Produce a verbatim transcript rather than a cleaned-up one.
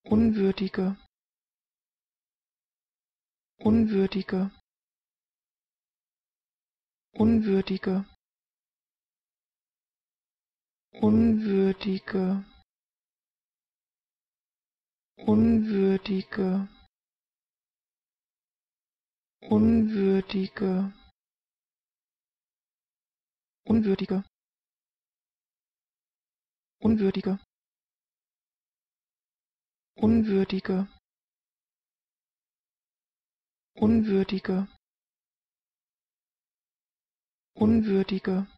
unwürdige, unwürdige, unwürdige, unwürdige, unwürdige, unwürdige, unwürdige, unwürdige, unwürdige, unwürdige, unwürdige,